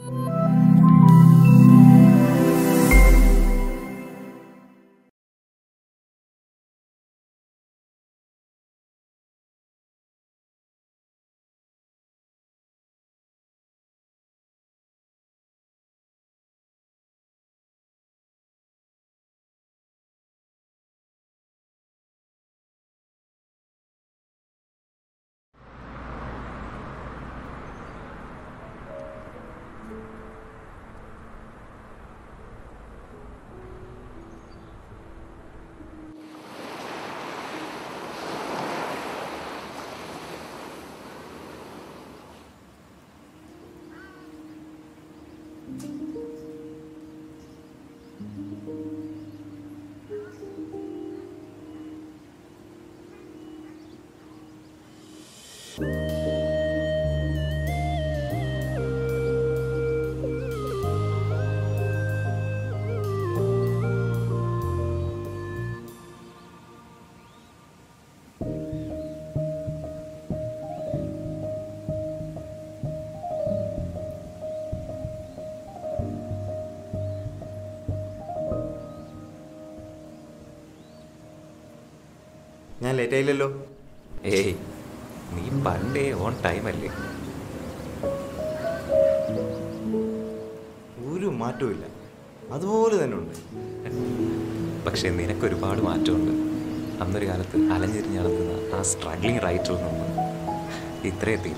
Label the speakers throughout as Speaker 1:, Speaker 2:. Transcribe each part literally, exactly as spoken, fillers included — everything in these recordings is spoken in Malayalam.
Speaker 1: ഞാൻ ലേറ്റ് ആയില്ലല്ലോ.
Speaker 2: ഏയ്, നീ പണ്ടേ ഓൺ ടൈം അല്ലേ.
Speaker 1: ഒരു മാറ്റവും അതുപോലെ തന്നെ ഉണ്ട്.
Speaker 2: പക്ഷെ നിനക്കൊരുപാട് മാറ്റമുണ്ട്. അന്നൊരു കാലത്ത് അലഞ്ഞിരിഞ്ഞ് നടത്തുന്ന ആ സ്ട്രഗ്ലിംഗ് റൈറ്ററിൽ നിന്ന് ഇത്രയെത്തിയില്ല.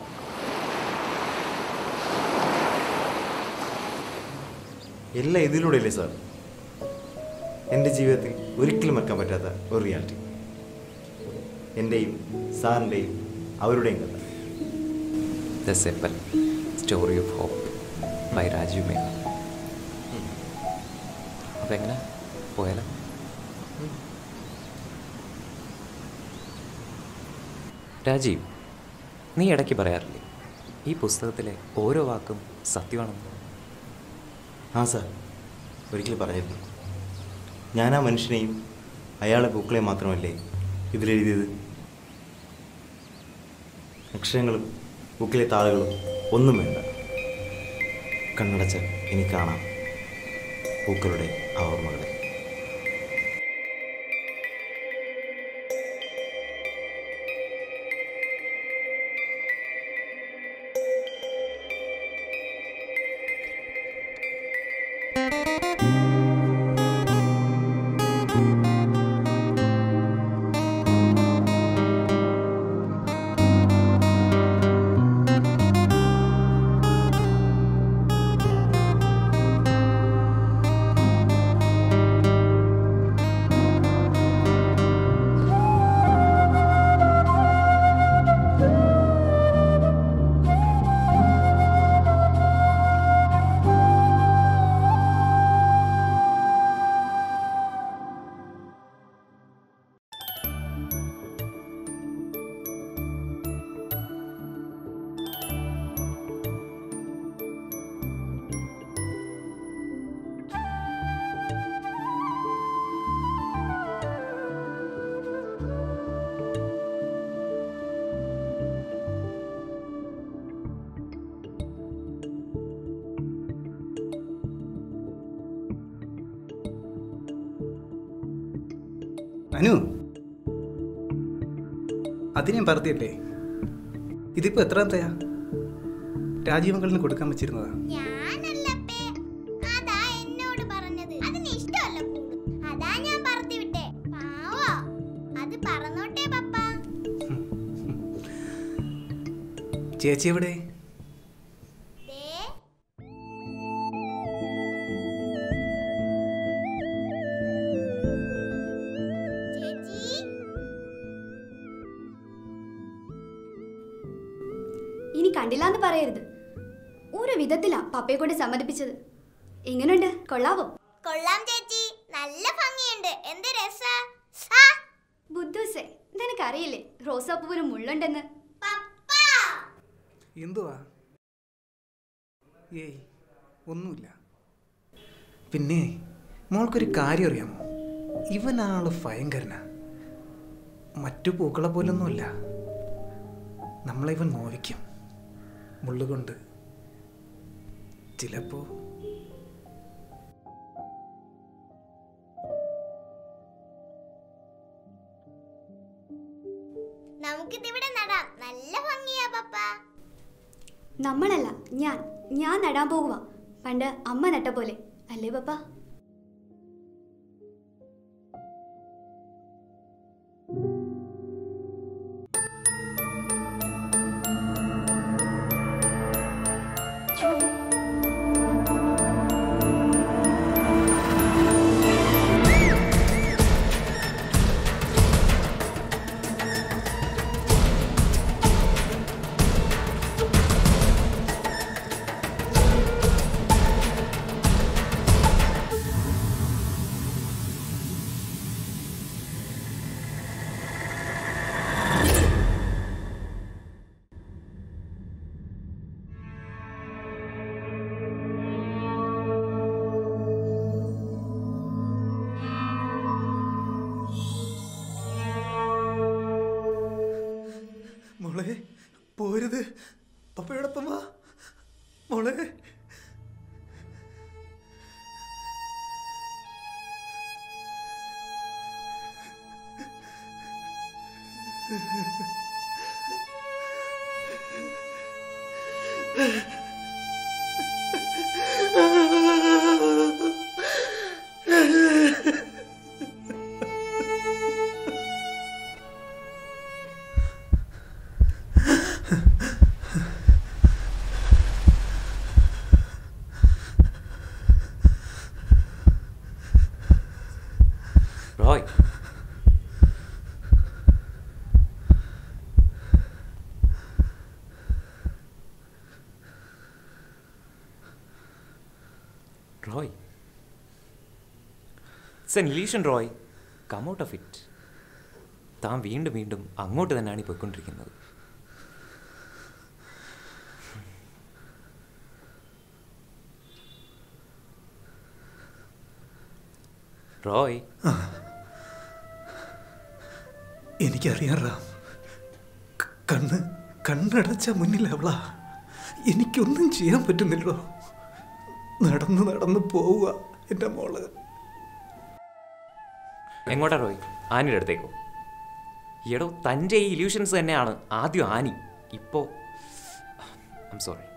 Speaker 1: എല്ലാം ഇതിലൂടെയല്ലേ സാർ? എൻ്റെ ജീവിതത്തിൽ ഒരിക്കലും മറക്കാൻ പറ്റാത്ത ഒരു റിയാലിറ്റി. എൻ്റെയും സാറിൻ്റെയും അവരുടെയും കഥ.
Speaker 2: The sepal story of hope by Rajeev Megha. അപ്പം എങ്ങനെ പോയാലോ? രാജീവ്, നീ ഇടയ്ക്ക് പറയാറില്ലേ ഈ പുസ്തകത്തിലെ ഓരോ വാക്കും സത്യമാണെന്ന്?
Speaker 1: ആ സാർ, ഒരിക്കലും പറഞ്ഞിരുന്നു. ഞാൻ ആ മനുഷ്യനെയും അയാളെ പൂക്കളെയും മാത്രമല്ലേ ഇതിലെഴുതിയത്. അക്ഷരങ്ങളും ബുക്കിലെ താളുകളും ഒന്നും വേണ്ട. കണ്ണടച്ച് എനിക്ക് കാണാം പൂക്കളുടെ ആ ഓർമ്മകളെ.
Speaker 3: അനു, അതിനെ പറത്തിയല്ലേ? ഇതിപ്പോ എത്രാമത്തെയാ? രാജീവങ്കളിന് കൊടുക്കാൻ വെച്ചിരുന്നതാ. ചേച്ചി എവിടെ?
Speaker 4: ഇനി കണ്ടില്ലാന്ന് പറയരുത്. ഒരു വിധത്തിലാ പപ്പയെ കൊണ്ട് സമ്മതിപ്പിച്ചത്. എങ്ങനെയുണ്ട്? കൊള്ളാവോ?
Speaker 5: കൊള്ളാം ചേച്ചി, നല്ല ഭംഗിയുണ്ട്. എന്ത് രസാ.
Speaker 4: ബുദ്ധൂസേ, നിനക്കറിയില്ലേ റോസാപ്പൂവിന് മുള്ളുണ്ടെന്ന്?
Speaker 3: എന്തുവാ? ഏയ്, ഒന്നുമില്ല. പിന്നെ മോൾക്കൊരു കാര്യം അറിയാമോ? ഇവനാള് ഭയങ്കരനാ. മറ്റു പൂക്കളെ പോലൊന്നുമല്ല. നമ്മളെ ഇവൻ നോവിക്കും മുള്ളുകൊണ്ട്. ചിലപ്പോ
Speaker 5: നമുക്കിതിവിടെ നടാം. നല്ല ഭംഗിയാ പപ്പ.
Speaker 4: നമ്മളല്ല, ഞാൻ ഞാൻ നടാൻ പോകുക. പണ്ട് അമ്മ നട്ട പോലെ അല്ലേ പപ്പ?
Speaker 3: മോളെ പോരുത്, പപ്പയോടൊപ്പം വാ മോളെ.
Speaker 2: Roy. Roy. It's an illusion, Roy. Come out of it. താൻ വീണ്ടും വീണ്ടും അങ്ങോട്ട് തന്നെയാണ് ഈ പോയിക്കൊണ്ടിരിക്കുന്നത്. റോയ്,
Speaker 3: എനിക്കറിയാം റാം, കണ്ണ് കണ്ണടച്ച മുന്നിൽ അവളാ. എനിക്കൊന്നും ചെയ്യാൻ പറ്റുന്നില്ലോ. നടന്ന് നടന്ന് പോവുക എൻ്റെ മോള്.
Speaker 2: എങ്ങോട്ടാ റോയ്? ആനിയുടെ അടുത്തേക്കോ? എടോ, തൻ്റെ ഈ ഇല്യൂഷൻസ് തന്നെയാണ് ആദ്യം ആനി, ഇപ്പോ ഐ ആം സോറി.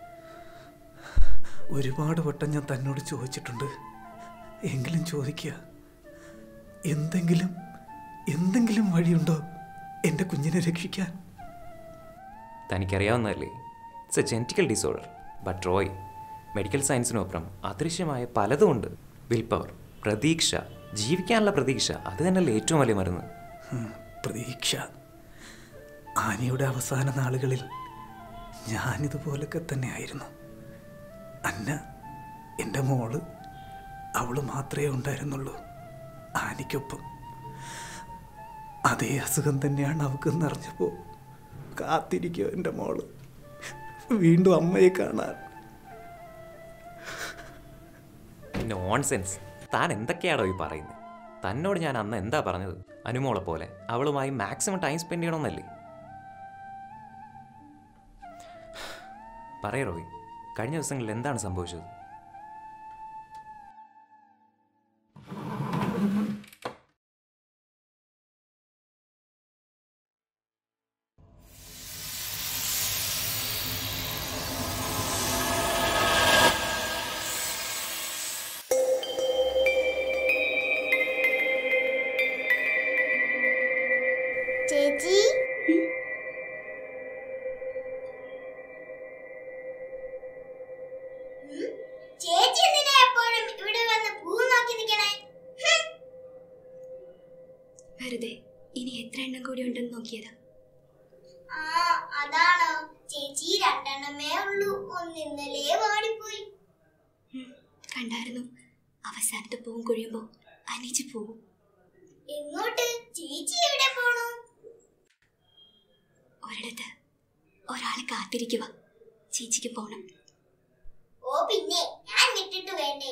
Speaker 3: ഒരുപാട് വട്ടം ഞാൻ തന്നോട് ചോദിച്ചിട്ടുണ്ട്. എങ്കിലും ചോദിക്കുക, എന്തെങ്കിലും എന്തെങ്കിലും വഴിയുണ്ടോ എൻ്റെ കുഞ്ഞിനെ രക്ഷിക്കാൻ?
Speaker 2: തനിക്കറിയാവുന്നതല്ലേ, it's a genetical disorder. But Roy, medical സയൻസിനൊപ്പം അദൃശ്യമായ പലതുമുണ്ട്. വിൽ പവർ, പ്രതീക്ഷ, ജീവിക്കാനുള്ള പ്രതീക്ഷ, അത് തന്നെയല്ലേ ഏറ്റവും വലിയ മരുന്ന്.
Speaker 3: പ്രതീക്ഷ. ആനിയുടെ അവസാന നാളുകളിൽ ഞാനിതുപോലൊക്കെ തന്നെ ആയിരുന്നു. അന്ന, എൻ്റെ മോള്, അവൾ മാത്രമേ ഉണ്ടായിരുന്നുള്ളൂ ആനിക്കൊപ്പം. അതേ അസുഖം തന്നെയാണ് അവൾക്കെന്ന് അറിഞ്ഞപ്പോൾ കാത്തിരിക്കുക എൻ്റെ മോള് വീണ്ടും അമ്മയെ കാണാൻ.
Speaker 2: നോൺസെൻസ്. താൻ എന്തൊക്കെയാണോ ഈ പറയുന്നത്? തന്നോട് ഞാൻ അന്ന് എന്താ പറഞ്ഞത്? അനുമോളെ പോലെ അവളുമായി മാക്സിമം ടൈം സ്പെൻഡ് ചെയ്യണമെന്നല്ലേ? പറയ് റോയ്, കഴിഞ്ഞ ദിവസങ്ങളിൽ എന്താണ് സംഭവിച്ചത്?
Speaker 5: ചേച്ചി, ചേച്ചി എന്തിനാ എപ്പോഴും ഇവിടെ വന്ന് പൂ നോക്കി നിൽക്കണേ?
Speaker 4: വെറുതെ ഇനി എത്ര എണ്ണം കൂടി ഉണ്ടെന്ന് നോക്കിയതാ.
Speaker 5: ആ, അതാണോ? ചേച്ചി രണ്ടെണ്ണമേ ഉള്ളൂ, ഒന്ന് ഇന്നലെ വാടിപ്പോയി.
Speaker 4: കണ്ടായിരുന്നു, അവസാനത്തെ പൂവും കൊഴിയുമ്പോ അനിച്ചു പോകും.
Speaker 5: എങ്ങോട്ട്? ചേച്ചി എവിടെ പോണു?
Speaker 4: ഒരിടത്ത് ഒരാളെ കാത്തിരിക്കുക. ചേച്ചിക്ക് പോണം.
Speaker 5: ഓ പിന്നെ, ഞാൻ വിട്ടിട്ട് വേണ്ടേ?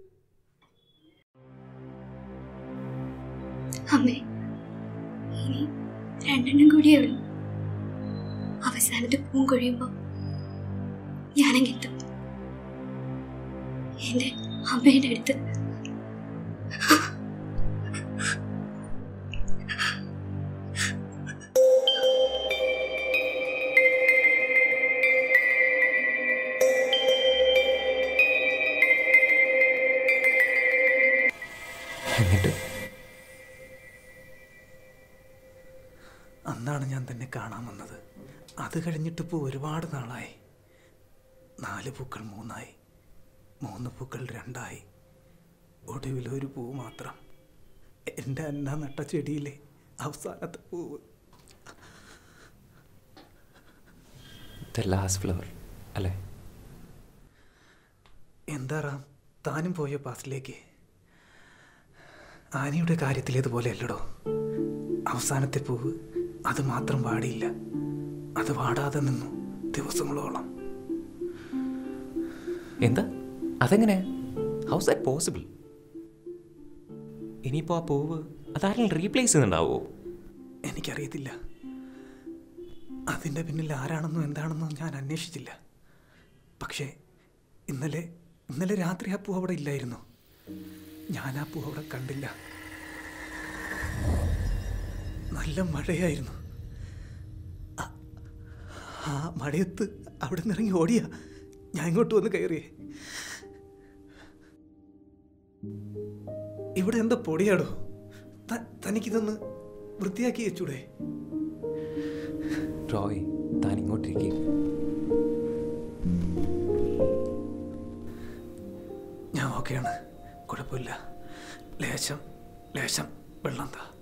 Speaker 4: അമ്മേ, ഇനി രണ്ടെണ്ണം കൂടിയേ ഉള്ളൂ. അവസാനത്തെ പൂവും കൊഴിയുമ്പോ ഞാനെങ്ങെത്തും. എൻ്റെ അമ്മയുടെ അടുത്ത്.
Speaker 2: എന്നിട്ട്
Speaker 3: അന്നാണ് ഞാൻ തന്നെ കാണാൻ വന്നത്. അത് കഴിഞ്ഞിട്ടിപ്പോൾ ഒരുപാട് നാളായി. നാല് പൂക്കൾ മൂന്നായി, മൂന്ന് പൂക്കൾ രണ്ടായി, ഒടുവിൽ ഒരു പൂ മാത്രം. എൻ്റെ അന്ന നട്ട ചെടിയിലെ അവസാനത്തെ പൂവ്.
Speaker 2: ദ ലാസ്റ്റ് ഫ്ലവർ അല്ലേ?
Speaker 3: എന്താ റാം, താനും പോയോ പാസ്റ്റിലേക്ക്? ആനയുടെ കാര്യത്തിലേതുപോലെ അല്ലടോ. അവസാനത്തെ പൂവ് അത് മാത്രം വാടിയില്ല, അത് വാടാതെ നിന്നു ദിവസങ്ങളോളം.
Speaker 2: എന്താ? അതെങ്ങനെ? How's that possible? ഇനിയിപ്പോൾ ആ പൂവ് അതാരെങ്കിലും റീപ്ലേസ് ചെയ്യുന്നുണ്ടാവോ?
Speaker 3: എനിക്കറിയത്തില്ല. അതിൻ്റെ പിന്നിൽ ആരാണെന്നോ എന്താണെന്നോ ഞാൻ അന്വേഷിച്ചില്ല. പക്ഷേ ഇന്നലെ ഇന്നലെ രാത്രി ആ പൂ അവിടെ ഇല്ലായിരുന്നു. ഞാൻ ആ പൂ അവിടെ കണ്ടില്ല. നല്ല മഴയായിരുന്നു. ആ മഴയത്ത് അവിടെ നിന്നിറങ്ങി ഓടിയാ ഞാൻ ഇങ്ങോട്ട് വന്ന് കയറിയേ. ഇവിടെ എന്താ പൊടിയാടോ? തനിക്കിതൊന്ന് വൃത്തിയാക്കി വെച്ചൂടെ?
Speaker 2: റോയ്, താൻ ഇങ്ങോട്ടിരിക്കും.
Speaker 3: ഞാൻ ഓക്കെയാണ്, കുഴപ്പമില്ല. ലേശം ലേശം വെള്ളം താ.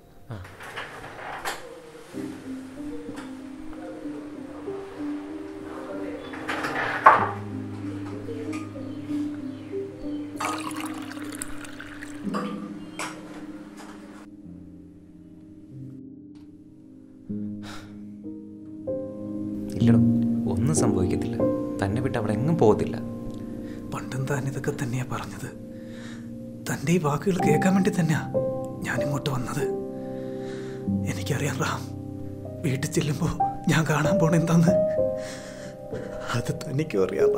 Speaker 2: ഇല്ലടോ, ഒന്നും സംഭവിക്കത്തില്ല. തന്നെ വിട്ട് അവിടെ എങ്ങും പോകത്തില്ല.
Speaker 3: പണ്ടും താൻ ഇതൊക്കെ തന്നെയാ പറഞ്ഞത്. തൻ്റെ ഈ വാക്കുകൾ കേൾക്കാൻ വേണ്ടി തന്നെയാ ഞാനിങ്ങോട്ട് വന്നത്. എനിക്കറിയാം റാം, വീട്ടിൽ ചെല്ലുമ്പോൾ ഞാൻ കാണാൻ പോണ എന്താന്ന് അത് തനിക്കും അറിയാം.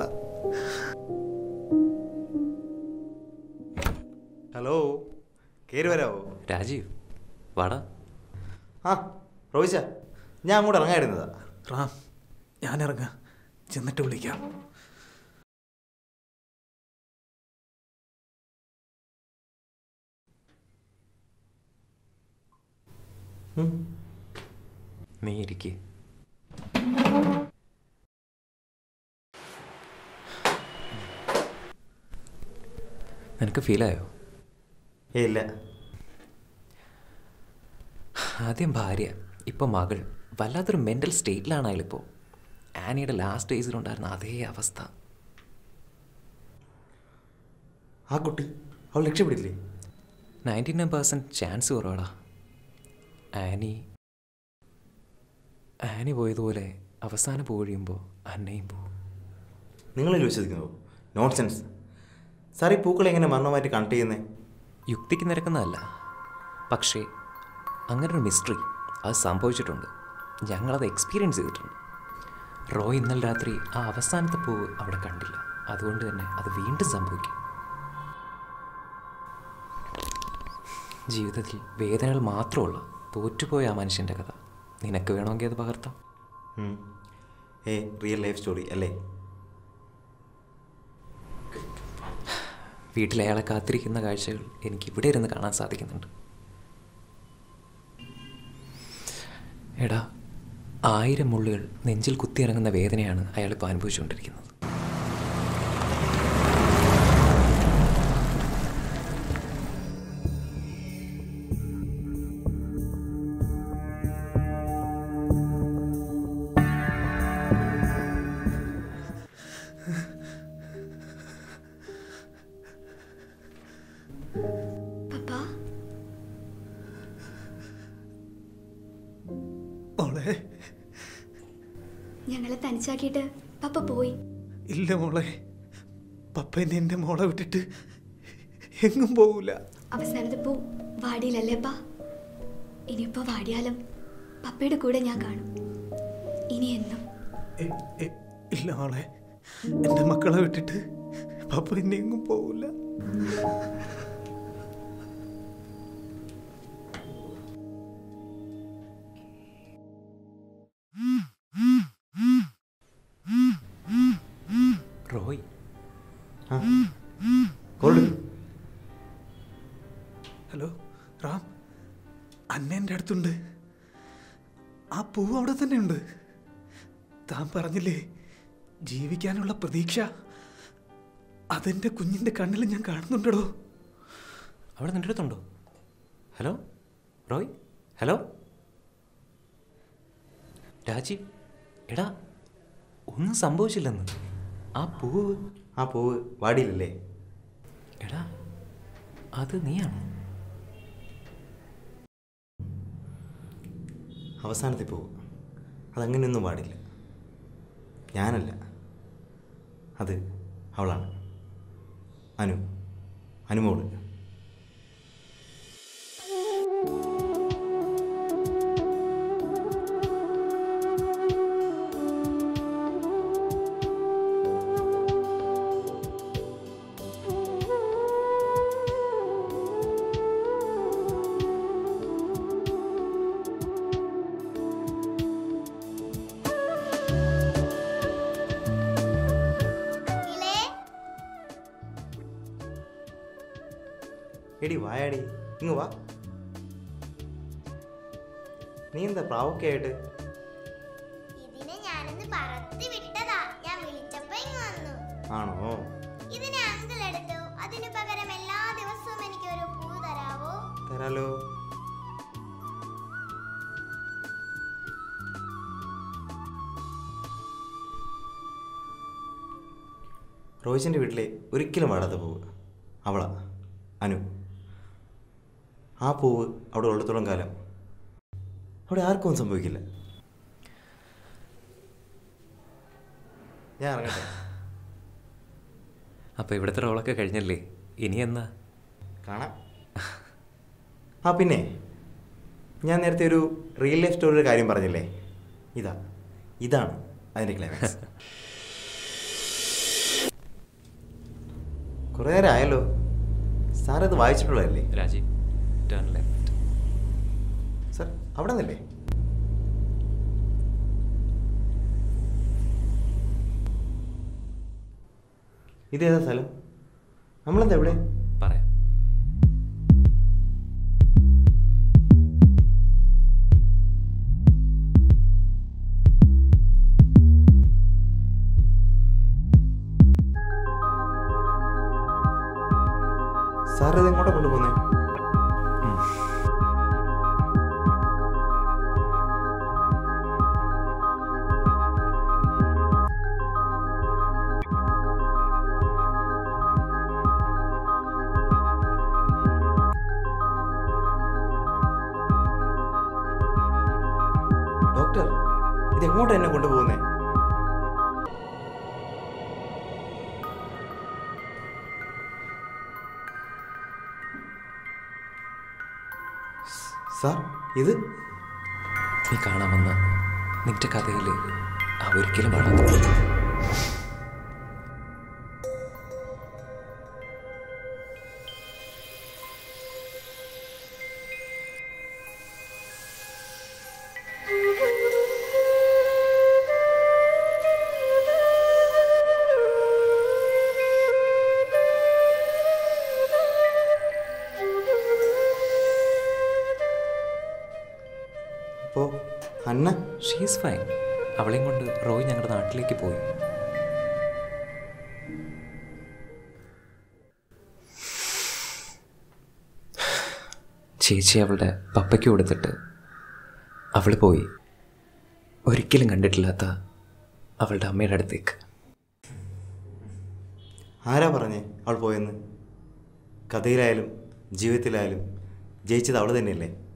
Speaker 1: ഹലോ, കയറി വരാവോ?
Speaker 2: രാജീവ്, വാടാ.
Speaker 1: ആ റോയിച്ച, ഞാൻ അങ്ങോട്ട് ഇറങ്ങായിരുന്നതാ.
Speaker 3: റാം, ഞാനിറങ്ങാം, ചെന്നിട്ട് വിളിക്കാം.
Speaker 2: നീ ഇരിക്കേ. നിനക്ക് ഫീലായോ?
Speaker 1: ഏ ഇല്ല.
Speaker 2: ആദ്യം ഭാര്യ, ഇപ്പോൾ മകൾ. വല്ലാത്തൊരു മെൻ്റൽ സ്റ്റേറ്റിലാണ് അയാളിപ്പോൾ. ആനിയുടെ ലാസ്റ്റ് ഡേയ്സിലുണ്ടായിരുന്ന അതേ അവസ്ഥ.
Speaker 1: ആ കുട്ടി അവൾ രക്ഷപ്പെടില്ലേ?
Speaker 2: നയൻറ്റി നയൻ പെർസെൻറ്റ് ചാൻസ് കുറവാടാ. ആനി ആനി പോയതുപോലെ അവസാനം പോഴിയുമ്പോൾ അന്നയും പോവും.
Speaker 1: നിങ്ങളിൽ വിശ്വസിക്കുന്നു? Nonsense sir. ഈ പൂക്കൾ എങ്ങനെ മരണമായിട്ട് കണക്ട് ചെയ്യുന്നത്?
Speaker 2: യുക്തിക്ക് നിരക്കുന്നതല്ല, പക്ഷേ അങ്ങനൊരു മിസ്റ്ററി അത് സംഭവിച്ചിട്ടുണ്ട്. ഞങ്ങളത് എക്സ്പീരിയൻസ് ചെയ്തിട്ടുണ്ട്. റോയ് ഇന്നലെ രാത്രി ആ അവസാനത്തെ പൂവ് അവിടെ കണ്ടില്ല. അതുകൊണ്ട് തന്നെ അത് വീണ്ടും സംഭവിക്കും. ജീവിതത്തിൽ വേദനകൾ മാത്രമുള്ള തോറ്റുപോയ ആ മനുഷ്യൻ്റെ കഥ നിനക്ക് വേണമെങ്കിൽ അത് പകർത്താം.
Speaker 1: ഏ റിയൽ ലൈഫ് സ്റ്റോറി അല്ലേ?
Speaker 2: വീട്ടിൽ അയാളെ കാത്തിരിക്കുന്ന കാഴ്ചകൾ എനിക്ക് ഇവിടെ ഇരുന്ന് കാണാൻ സാധിക്കുന്നുണ്ട്. എടാ, ആയിരം മുള്ളുകൾ നെഞ്ചിൽ കുത്തിയിറങ്ങുന്ന വേദനയാണ് അയാളിപ്പോൾ അനുഭവിച്ചുകൊണ്ടിരിക്കുന്നത്.
Speaker 4: ഞങ്ങളെ തനിച്ചാക്കിയിട്ട് പപ്പ പോയി.
Speaker 3: ഇല്ല മോളെ, പപ്പ എന്നെ എൻ്റെ മോളെ വിട്ടിട്ട് എങ്ങും പോകൂല.
Speaker 4: അവസാനത്തെ പൂ വാടിയില്ലല്ലേ അപ്പ? ഇനിയിപ്പോ വാടിയാലും പപ്പയുടെ കൂടെ ഞാൻ കാണും. ഇനി എന്നും
Speaker 3: ഇല്ല മോളെ, എൻ്റെ മക്കളെ വിട്ടിട്ട് പപ്പ ഇനി എങ്ങും പോവില്ല.
Speaker 2: റോയ്,
Speaker 3: ഹലോ റാം, അന്ന എൻ്റെ അടുത്തുണ്ട്. ആ പൂവ് അവിടെ തന്നെ ഉണ്ട്. താൻ പറഞ്ഞില്ലേ ജീവിക്കാനുള്ള പ്രതീക്ഷ, അതെൻ്റെ കുഞ്ഞിൻ്റെ കണ്ണിൽ ഞാൻ കാണുന്നുണ്ടോ.
Speaker 2: അവിടെ നിൻ്റെ അടുത്തുണ്ടോ? ഹലോ റോയ്, ഹലോ രാജീവ്, എടാ ഒന്നും സംഭവിച്ചില്ലെന്ന്. ആ പൂവ്
Speaker 1: ആ പൂവ് വാടിയില്ലല്ലേ?
Speaker 2: എടാ അത് നീയാണോ?
Speaker 1: അവസാനത്തെ പൂവ് അതങ്ങനെയൊന്നും പാടില്ല. ഞാനല്ല, അത് അവളാണ്. അനു, അനുമോള്. എടി വായാടി, ഇങ്ങ് വാ. നീ എന്താ പ്രാവൊക്കെ ആയിട്ട്?
Speaker 5: ഇതിനെ ഞാനൊന്ന് പറത്തി വിട്ടതാ. ഞാൻ വിളിച്ചപ്പോ ഇങ്ങ് വന്നു.
Speaker 1: ആണോ?
Speaker 5: ഇതിനെ അങ്കിൾ എടുത്തു. അതിനു പകരം എല്ലാ ദിവസവും എനിക്ക് ഒരു പൂ തരാവോ?
Speaker 1: തരാലോ. റോയിച്ചിൻ്റെ വീട്ടിലെ ഒരിക്കലും വാടാത്ത പൂവ് അവളാ, അനു. ആ പൂവ് അവിടെ ഉള്ളിടത്തോളം കാലം അവിടെ ആർക്കും സംഭവിക്കില്ല. ഞാൻ ഇറങ്ങട്ടെ.
Speaker 2: അപ്പോൾ ഇവിടുത്തെ റോളൊക്കെ കഴിഞ്ഞല്ലേ, ഇനി എന്നാ
Speaker 1: കാണാം? ആ പിന്നെ ഞാൻ നേരത്തെ ഒരു റിയൽ ലൈഫ് സ്റ്റോറിയുടെ കാര്യം പറഞ്ഞില്ലേ, ഇതാ ഇതാണ് അതിൻ്റെ ക്ലൈമാക്സ്. കുറേ നേരം ആയല്ലോ. സാറത് വായിച്ചിട്ടുള്ളതല്ലേ?
Speaker 2: Rajeev, turn left.
Speaker 1: സാർ അവിടെ നിന്നല്ലേ? ഇതേതാ സ്ഥലം? നമ്മളെന്താ എവിടെ?
Speaker 2: പറയാം.
Speaker 1: സാർ ഇത് എങ്ങോട്ടാ കൊണ്ടുപോകുന്നേ? ഡോക്ടർ, ഇത് എങ്ങോട്ടാ എന്നെ കൊണ്ടുപോകുന്നേ? സാർ, ഇത്
Speaker 2: നീ കാണാമെന്ന നിന്റെ കഥയിൽ ആ ഒരിക്കലും പാടാത്ത
Speaker 1: അപ്പോൾ അന്ന?
Speaker 2: She's fine. അവളെയും കൊണ്ട് റോയ് ഞങ്ങളുടെ നാട്ടിലേക്ക് പോയി. ചേച്ചി അവളുടെ പപ്പയ്ക്ക് കൊടുത്തിട്ട് അവൾ പോയി, ഒരിക്കലും കണ്ടിട്ടില്ലാത്ത അവളുടെ അമ്മയുടെ അടുത്തേക്ക്.
Speaker 1: ആരാ പറഞ്ഞേ അവൾ പോയെന്ന്? കഥയിലായാലും ജീവിതത്തിലായാലും ജയിച്ചത് അവൾ തന്നെയല്ലേ?